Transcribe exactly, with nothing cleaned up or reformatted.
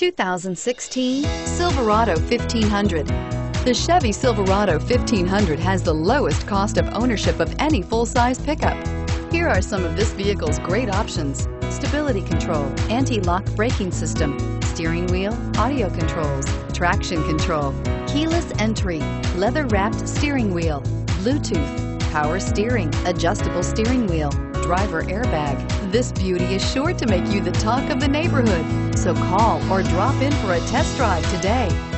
two thousand sixteen Silverado fifteen hundred. The Chevy Silverado fifteen hundred has the lowest cost of ownership of any full-size pickup. Here are some of this vehicle's great options: stability control, anti-lock braking system, steering wheel audio controls, traction control, keyless entry, leather-wrapped steering wheel, Bluetooth, power steering, adjustable steering wheel, driver airbag. This beauty is sure to make you the talk of the neighborhood. So call or drop in for a test drive today.